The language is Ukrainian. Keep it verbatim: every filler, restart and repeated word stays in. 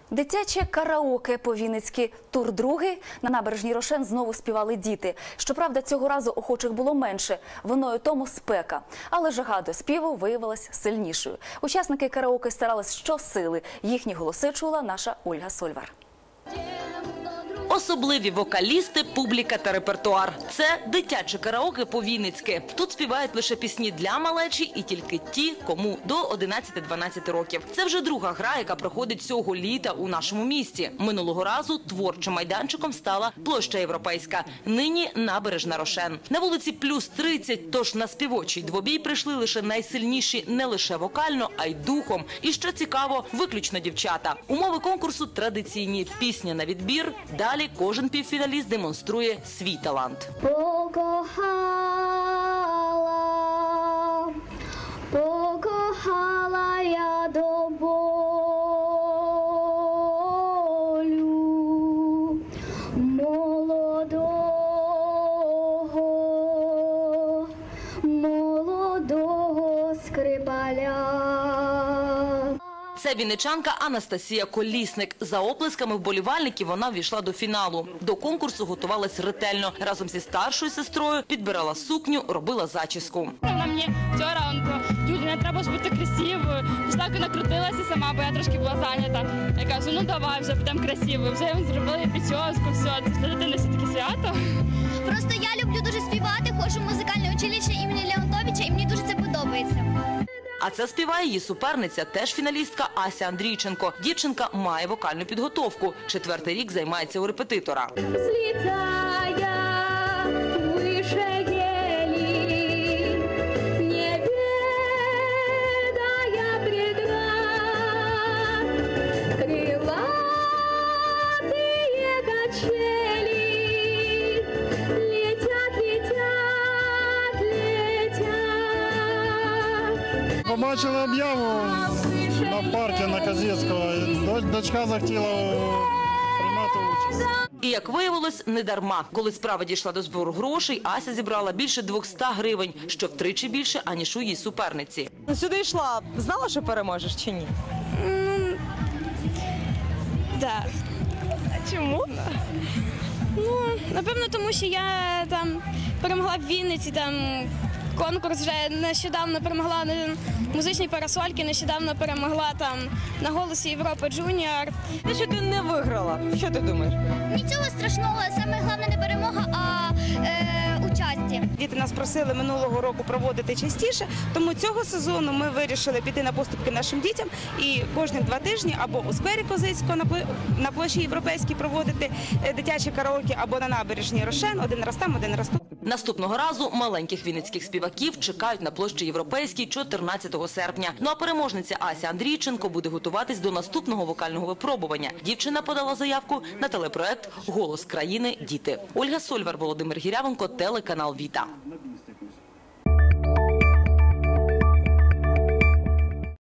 Дитяче караоке по-вінницьки. Тур другий. На набережній Рошен знову співали діти. Щоправда, цього разу охочих було менше. Виною тому спека. Але жага до співу виявилась сильнішою. Учасники караоке старались щосили. Їхні голоси чула наша Ольга Сольвар. Особливі вокалісти, публіка та репертуар. Це дитяче караоке по-вінницьки. Тут співають лише пісні для малечі і тільки ті, кому до одинадцяти-дванадцяти років. Це вже друга гра, яка проходить цього літа у нашому місті. Минулого разу творчим майданчиком стала площа Європейська. Нині набережна Рошен. На вулиці плюс тридцять, тож на співочий двобій прийшли лише найсильніші не лише вокально, а й духом. І що цікаво, виключно дівчата. Умови конкурсу традиційні. Пісня на відбір. Далі кожен півфіналіст демонструє свій талант. Покохала, покохала я до болю молодого, молодого скрипаля. Це вінничанка Анастасія Колісник. За оплесками вболівальників вона ввійшла до фіналу. До конкурсу готувалась ретельно. Разом зі старшою сестрою підбирала сукню, робила зачіску. Вона мені цього раунду: Юлія, треба ж бути красивою. Так і накрутилася сама, бо я трошки була зайнята. Я кажу, ну давай, вже будемо красивою. Вже зробили прическу, все. Для дитини все-таки свято. Просто я люблю дуже співати, ходжу в музикальне училище імені Леонтовича, і мені дуже це подобається. А це співає її суперниця, теж фіналістка Ася Андрійченко. Дівчинка має вокальну підготовку. Четвертий рік займається у репетитора. Побачили об'яву на парку на Козецького. Дочка захотіла приймати участь. І, як виявилось, не дарма. Коли справа дійшла до збору грошей, Ася зібрала більше двохсот гривень, що втричі більше, аніж у її суперниці. Сюди йшла, знала, що переможеш чи ні? Так. А чому? Ну, напевно, тому що я там перемогла в Вінниці, там конкурс вже нещодавно перемогла на музичній парасольці, нещодавно перемогла там на «Голосі Європи Джуніор». Те, що ти не виграла, що ти думаєш? Нічого страшного, саме головне не перемога, а е, участі. Діти нас просили минулого року проводити частіше, тому цього сезону ми вирішили піти на поступки нашим дітям і кожних два тижні або у сквері Козицького на площі Європейській проводити дитяче караоке, або на набережній Рошен, один раз там, один раз тут. Наступного разу маленьких вінницьких співаків чекають на площі Європейській чотирнадцятого серпня. Ну а переможниця Ася Андрійченко буде готуватись до наступного вокального випробування. Дівчина подала заявку на телепроект «Голос країни. Діти». Ольга Сольвар, Володимир Гірявенко, телеканал «Віта».